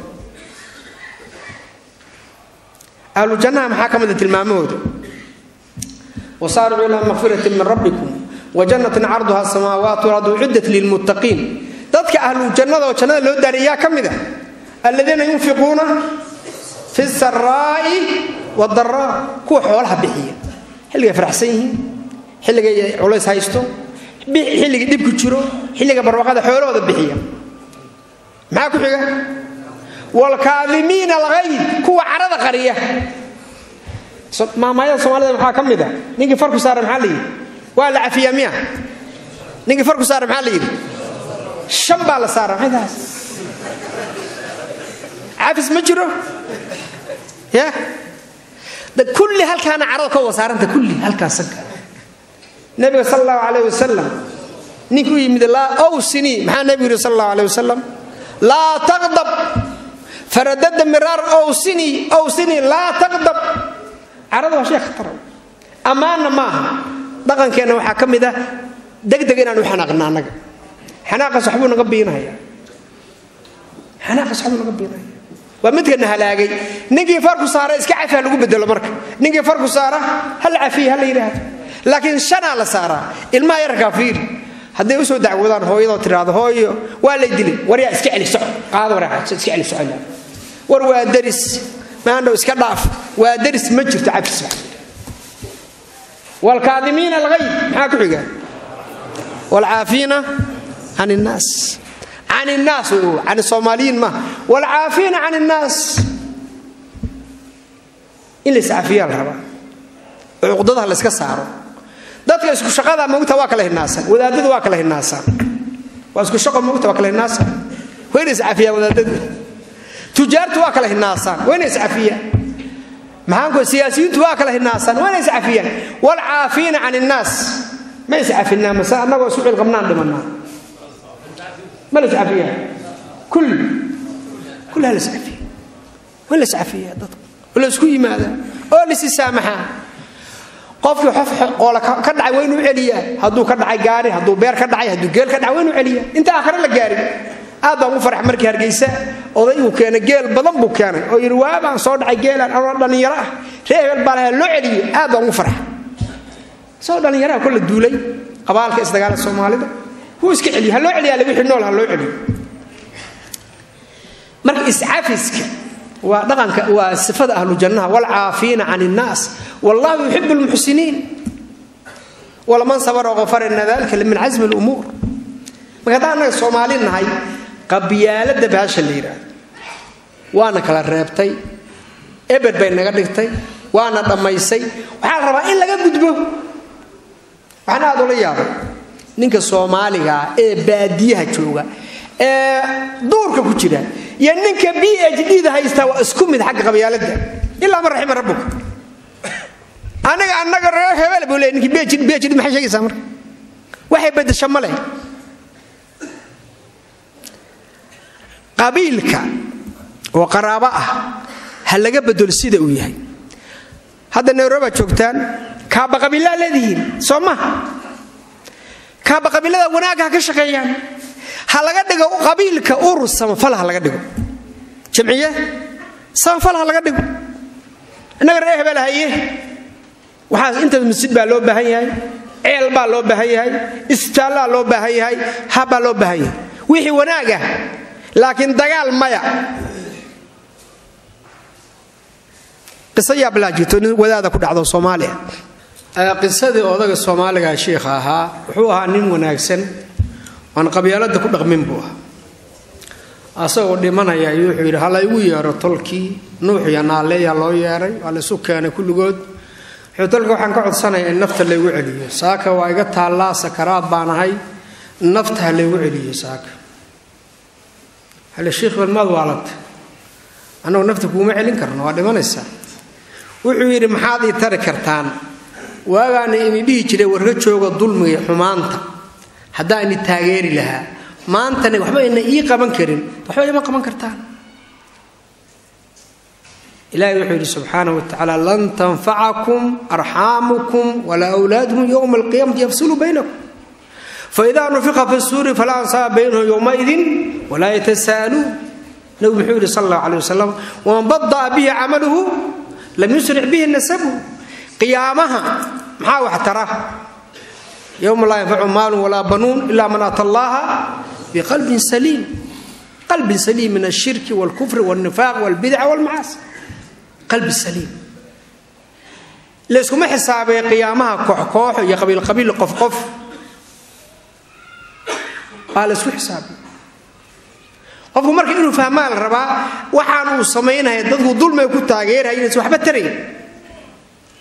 ahlu jannah maxaa kamid tilmaamahooda wasaaru ila maghfiratin min rabbikum wa jannatin 'arduha as-samawati wal ardu uddat lil muttaqin dadka ahlu jannada oo jannada loo daariyaa kamida alladina yunfiquna fi as-sarai wad-dharra ku xoolaha bixiya xilliga faraxsan yihiin xilliga culays haysto xilliga dib ku jiro xilliga barwaaqada xoolahooda bixiya maxaa ku xiga wal kaadimiina al-ghayb kuwa carada qariya maamaya Soomaalida maxaa kamida ninkii farku saar maxaa la yiri waa la cafiya miya ninkii farku saar maxaa la yiri shamba la saar maxaas عافس مجرو يا ده كل هالكان عرض كوا صارنت كل هالكان سك النبي صلى الله عليه وسلم نيكو يمد الله أو سني مع النبي صلى الله عليه وسلم لا تغضب فردد مرار أو سني لا تغضب عرض شيء خطر أمانة ما دقن كانوا حكم ده دقنا نحنقنا نق حناق صحبنا قبينا هي حناق صحبنا قبينا ومدكنا هلاقي نجي فرق صار إسكعفها لقوا بدل مرك نجي فرق صار هل عفيه هل يراد لكن شنا على صار الماء يركب فيه هذا يسوي دعوة هو يضرب تراد هو ولا يدلي وريا إسكعلي سع هذا ورا إسكعلي سع وروا درس ما عنده إسكعلاف ودرس مجر تعبس والكاظمين الغيظ حاكوا حاجة والعافين عن الناس عن الصوماليين ما والعافين عن الناس إلا سعفيا الربا عقدتها اللي اسك صاروا dadka isku shaqada ma uta waa kala hinaasan wadaadadu waa kala hinaasan waa isku shaqo ma uta waa kala hinaasan weyn iscafiya wadaadadu tujaartu waa kala hinaasan weyn iscafiya maxaan ku siyaasiyiintu waa kala hinaasan weyn iscafiya wal aafina an الناس ma iscafina masa anagoo suuqil qabnaan dhimanaa ما العافية كل هالعافية ولا عافية ولا سكوي ماذا ولا سامحة قف يحف قال كدع وينو عليا هدو كدع جاري هدو بير كدع هدو جيل كدع وينو عليا أنت آخر لك جاري هذا مو فرح مركي هرجيسة أضيء وكان جيل بضم وكان أو يرواب عن صوت عجيل أنا رضني يراه شيء البلا لو عليا هذا مو فرح صوت رضني يراه كل الدولي قبائل كاستقال الصومالي ده هو اسك علي هلو علي على وحي نول هلو علي مرك اسعافسك ودقنك وصفه اهل الجنه والعافين عن الناس والله يحب المحسنين ولمن صبر وغفر ان ذلك من عزم الامور مقدانا الصوماليين هاي قبيالده باش ليرا وانا كلا ريبتي ابد بين نغا دغتي وانا دميسي waxaan rabaa in laga gudbo waxaan aad u la yaabay ninka Soomaaliga ee baadiyaha jooga ee duurka ku jira iyo ninka PhD da haysta waa isku mid xaq qabyaalada illa man rahima rabbuk anaga reer hebel buu leeyahay ninka PhD maxay sheegaysaa mar waxay bedesho malay qabiilka oo qaraabo ah hal laga bedel sida uu yahay hadda Nairobi joogtaan ka qabiilada leedihiin Soomaa كاب قبيلة وناقها كشقيان هلا قدقوا قبيل كأور سمفلها هلا قدقوا جمعية سمفلها هلا قدقوا أنا قرأها بلا هي وحاس أنت المسجد بالو بهاي عيل بالو بهاي استلا لو بهاي هبا لو بهاي وحي وناقه لكن دقال مايا قصية بلا جيتون وذا كل عضو صوماليا قصدي odaga Soomaaliga sheekh ahaa wuxuu ahaa nin wanaagsan aan qabyaalada ku dhaqmin buu asagoo dhimanaya wuxuu yiri hala igu yeero tolkii nuux iyo naaleeya loo yeeray wala sukaana kulligood wuxuu tolka waxaan ka codsanayaa in nafta la igu celiyo saaka waa iga taala sakaraad baanahay nafta la igu celiyo saaka hal sheekh walmad waalad anoo nafta kuma celin karno waa dhimanaysaa wuxuu yiri maxaad ii tari kartaan واغاني اني دي جيره warga jooga dulmiga xumaanta hadaa in taageeri laha maantana waxba in ii qaban karin waxba ma qaban kartaan ilaahi wuxuu subhanahu wa ta'ala lan tanfa'akum arhamukum wala awladukum yawm al-qiyamah yafsulu bainakum fa idha nufiqa fi as-sur fala ansaba bainahum yawma idhin wala yatasalu nabi muhammad sallallahu alayhi wasallam wa man badda bihi 'amaluhu lam yusri' bihi nasabu قيامها محاو حتراه يوم لا ينفع مال ولا بنون إلا من أتى الله بقلب سليم قلب سليم من الشرك والكفر والنفاق والبدع والمعاصي قلب سليم ليسكم حسابي قيامها كوح يقبل قبيل قف قال اسكو حسابي qofku markii inuu fahmaan rabaa waxaan uu sameeyay dadku dulmay ku taageerayeen waxba taray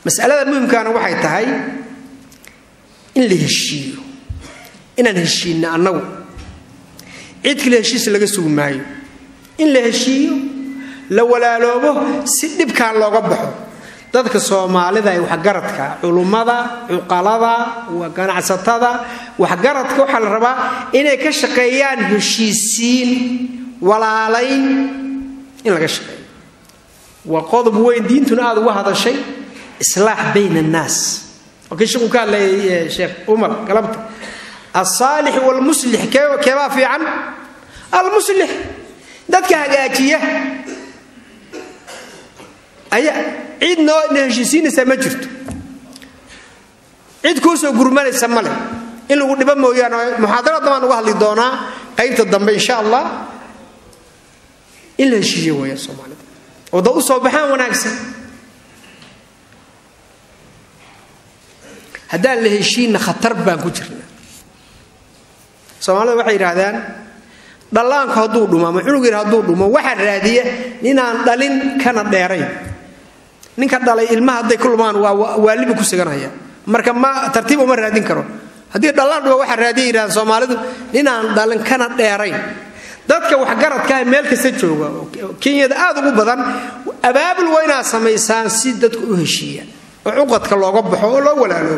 مسألة مهم كان waxay tahay in la heshiiyo inaan heshiina annagu cid kale heshiis laga sugmaayo in la heshiiyo la walaaloobo si dhibkaan looga baxo dadka Soomaalida ay wax garadka culumada uqalada wa ganacsatada wax garadka waxa la rabaa inay ka shaqeeyaan heshiisiin walaalayn in laga shaqeeyo wa qodob weyn diintuna aad uga hadashay islaax bayna الناس اوكي شو قال لي شيخ عمر قلبت الصالح والمصلح كيف في عن المصلح dadka hagaajiya aya cid noo heshiisiinaysa ma jirto cid ku soo gurmanaysa male in lagu dhibo mooyaan muhaadarada waan uga hadli doonaa qaybta dambe insha Allah in la heshiiyo way Soomaalida oo dad u soo baxaan wanaagsan hadaan la heshiina khatar baan ku jirnaa Soomaalida waxay yiraahdaan dhalaanka haduu dhumo ama cunugeer haduu dhumo waxa raadiya inaan dhalin kana dheeray ninka dhalay ilmaha haday kulmaan waa waaliba ku siganaya marka ma tartiib uma raadin karo hadii dhalaan dhumo waxa raadiya yiraahdaan Soomaalidu inaan dhalin kana dheeray dadka wax garadka meel kasta jooga Kenya aad ugu badan abaabul wayna sameeysan si dadku u heshiiyaan oo uqadka looga baxo oo loo walaalo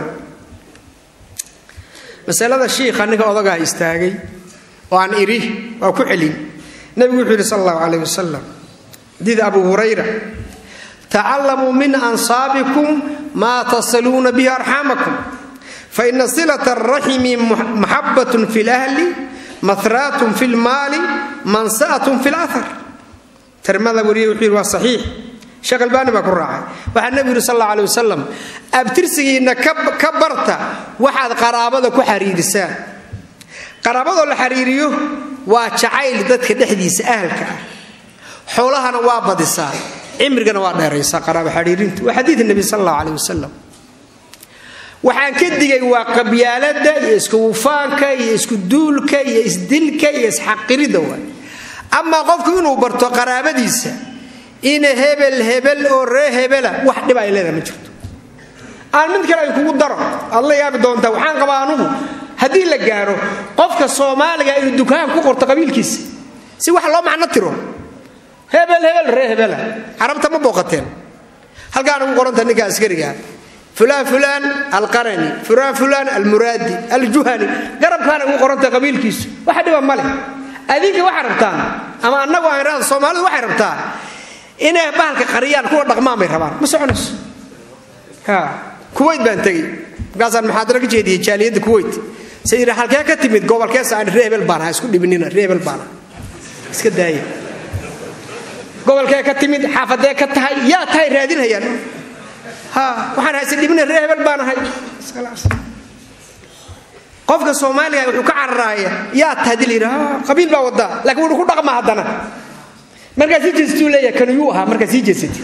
masalada sheekh aniga odaga istaagay وعن إريه وكحلين نبي صلى الله عليه وسلم ديد أبو هريرة تعلموا من أنصابكم ما تصلون به أرحامكم فإن صلة الرحم محبة في الأهل مثرات في المال منسأة في الأثر ترمذا وريه وحير وصحيح شغل باني بكون راعي وعن النبي صلى الله عليه وسلم أبترسي إن كبرت واحد قرابة كحرير سان قرابته la xariiriyo waa jacayl dadka dhexdiisa ahalka xoolahana waa badisa imrigana waa dheeraysa qaraabo xariirintu waa xadiis nabi sallallahu alayhi wasallam waxaan ka digay waa qabyaalada iyo isku wufaanka iyo isku duulka iyo isdilka iyo isxaqirida waa ama qofku inuu barto qaraabadiisa in hebel oo ree hebela wax dhib ay leedahay ma jirto aan mid kale kugu daro Allah yaab doonta waxaan qabaa anugu hadii la gaaro qofka Soomaaliga inuu dukaan ku qorto qabiilkiisa si wax loo macno tiro hebel ree hebela arabta ma booqateen halkaan ugu qoranta ninka askariga fulan alqarani fulan almuradi aljuhani garabkaan ugu qoranta qabiilkiisa wax dhiba male adinka wax rabtaan ama annagu aan raad Soomaalidu wax rabtaan inay bahalka qariyaan kuwa dhaqmaan bay rabaan ma soconayso ha Kuwait baan tagay gaasaan muhaadaro ka jeediyay jaaliyada Kuwait sayir halka ka timid gobolkeesa aan reebel baan isku dhibinina reebel baan iska daayay gobolka ka timid xaafadee ka tahay yaa tahay raadinayaan ha waxaan haysan dhibina reebel baan ahay salaas qofka Soomaaliga wuxuu ka cararaaya yaa taadilira qabiil baa wada laakiin wuxuu ku dhaqma hadana marka si jeestuu leeyahay kan uu ahaa marka si jeesati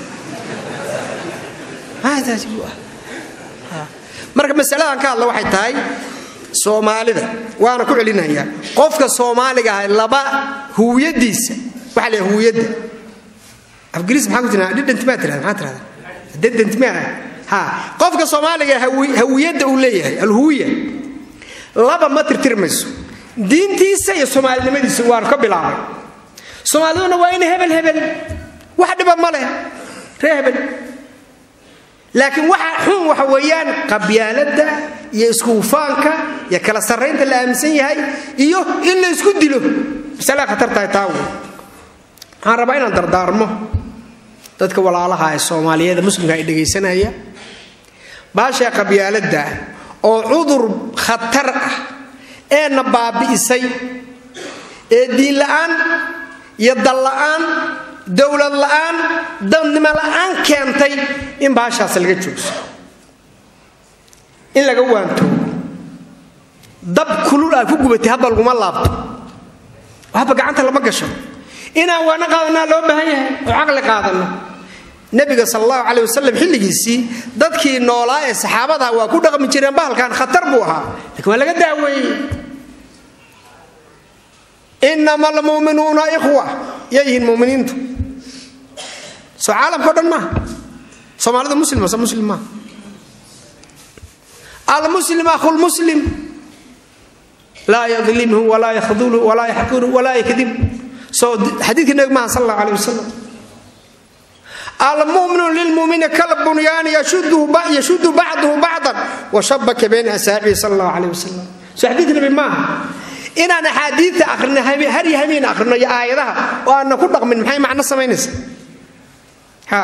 hada juu marka mas'aladan ka hadla waxay tahay Soomaalida waana ku celinaya qofka Soomaaliga ah laba huwiyadiisa waxa la huwiyada afgris maxaa ku jirnaa didant ma tirada maxaa tirada didant ma ha qofka Soomaaliga huwiyada uu leeyahay alhuwiya laba ma tirtirmayso diintiisa iyo Soomaalinimadiisa waan ka bilaabay Soomaaliduna waa in hebel wax dhiba ma leh reebel laakiin waxa weeyaan qabyaalada iyo isku faanka iyo kala sareynta la aaminsan yahay iyo in la isku dilo bisala khatarta taawo aan rabaa inaan dardaarmo dadka walaalaha ee Soomaaliyeed muslimka ay dhageysanaya baasha qabyaalada oo cudur khatar ah ee nabaabiisay ee diin la'aan iyo dal la'aan dawlad la'aan dadnimo la'aan keentay in baashaas laga joogso in laga waanto dab kulul ah ku gubatay haba laguma laabto waxba gacanta lama gasho inaan waana qaadana loo baahan yahay oo aqli qaadano nabiga sallallahu alayhi wasallam xilligiisii dadkii noolaa ee saxaabada waa ku dhaqmi jireen bahalkan khatar buu ahaa laakiin laga daaweeyay innamal mu'minuna ikhwa yayin mu'miniintu سو عالم كودن ما سوماليدا مسلمه المسلم أخو المسلم لا يظلمه ولا يخذله ولا يحقره ولا يكذب. حديث النبي صلى الله عليه وسلم المؤمن للمؤمن كالبنيان يشد بعضه بعضا وشبك بين أصابعه صلى الله عليه وسلم. حديث النبي إن أنا حديث آخرنا هري همين آخرنا يا آياتها وأنا كل رقم من محي معنى سمينس ها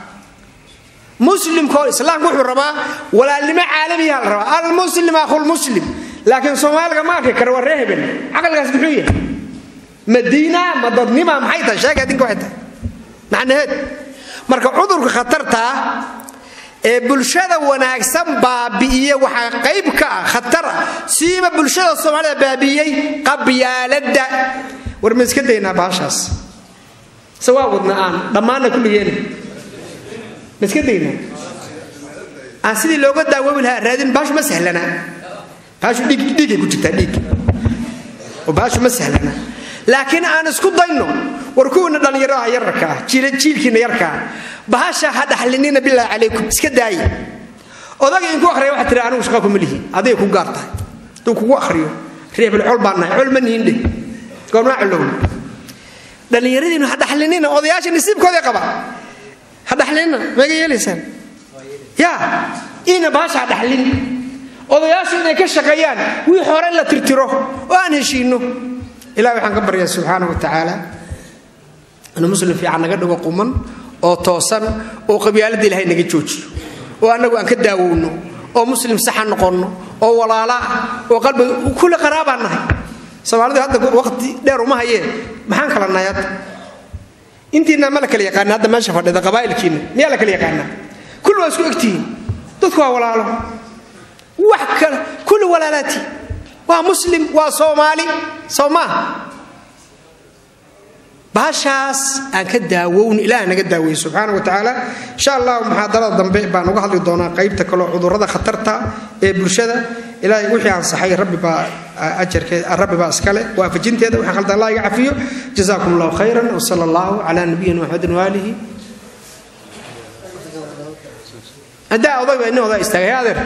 مسلم كل إسلام كل ربا ولا اللي ما عالمي هالربا المسلم أخو المسلم لكن سومالك ما في كروا الرهبن عقل قاسبحوية مدينة مضدني ما محيطة شاك هذين كوحدة معنى هذا marka cudurka khatarta ee bulshada wanaagsan baabi'iye waxa qayb ka ah khatar siiba bulshada Soomaaliyeed baabiyay qabyaalada war ma iska deynaa baashaas sawaabudna aan dhamaana kulligeen ma iska deynaa aan sidii looga daawoobi lahaa raadin baash ma sahlana baash dhig ku jirta dhig oo baash ma sahlana laakiin aan isku dayno warkuuna dhalinyarada yarka jiilkiina yarka bahasha hadaxlinina billahi alaykum iska daay odaga in ku akhriyo waxa tiri anigu shaqo kuma lihi aday ku gaartay tuu kugu akhriyo reebel cul baanahay cul ma niinde goorma culow dhalinyaradiina hadaxlinina odayaasha nasiibkooda qaba hadaxlinina maga yeelaysan ya ina bahasha hadaxlin odayaasha inay ka shaqeeyaan wii hore la tirtiro oo aan heshiino ilaahay waxaan ka baryaa subhanahu wa ta'ala أنا مسلم في عنا قدوا قومن أو توصل أو قبيلة دي لهي نجي تشوش وأنا قان كداوونه أو مسلم صحن قرنه أو ولا لا وقلب وكل قرابة نهي سواء هذا وقت دارو ما هي ما حنك للنايات أنت إن ملك اليقان هذا ما شاف هذا قبائل كين مالك اليقان كل واسكو كتير تذكر ولا لا وحكر كل ولالاتي ومسلم وصومالي صوما باشاس أن كداوون إلى أن كداوي سبحانه وتعالى إن شاء الله محاضرة ضمبي بان وقع لي دونا قيب تكلو عذر هذا خطرتها برشدة إلى يوحي عن صحيح ربي با أجر الرب با أسكاله وافجنت هذا وحقلت الله يعافيه جزاكم الله خيرا وصلى الله على نبينا محمد وآله أداء ضيب إنه هذا استغاثر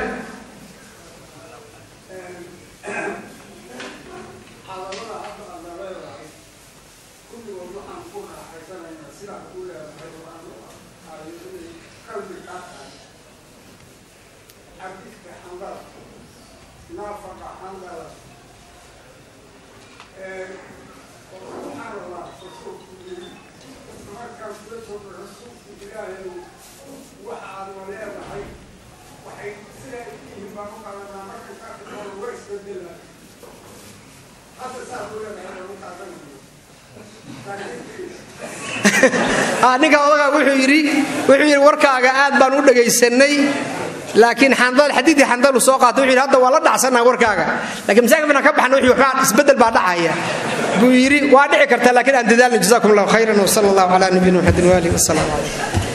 ninka odaga wuxuu yiri warkaaga aad baan u dhageysanay laakiin xandal xadiidi xandal soo qaatay wuxuu yiri hadda waa la dhacsanaa warkaaga laakiin masaakibna ka baxna wuxuu waxa isbedel baa dhacaya buu yiri waa dhici karta laakiin aan dadaalno jazakumullahu khayran wa sallallahu ala nabiyina muhammad wa alihi wa sallam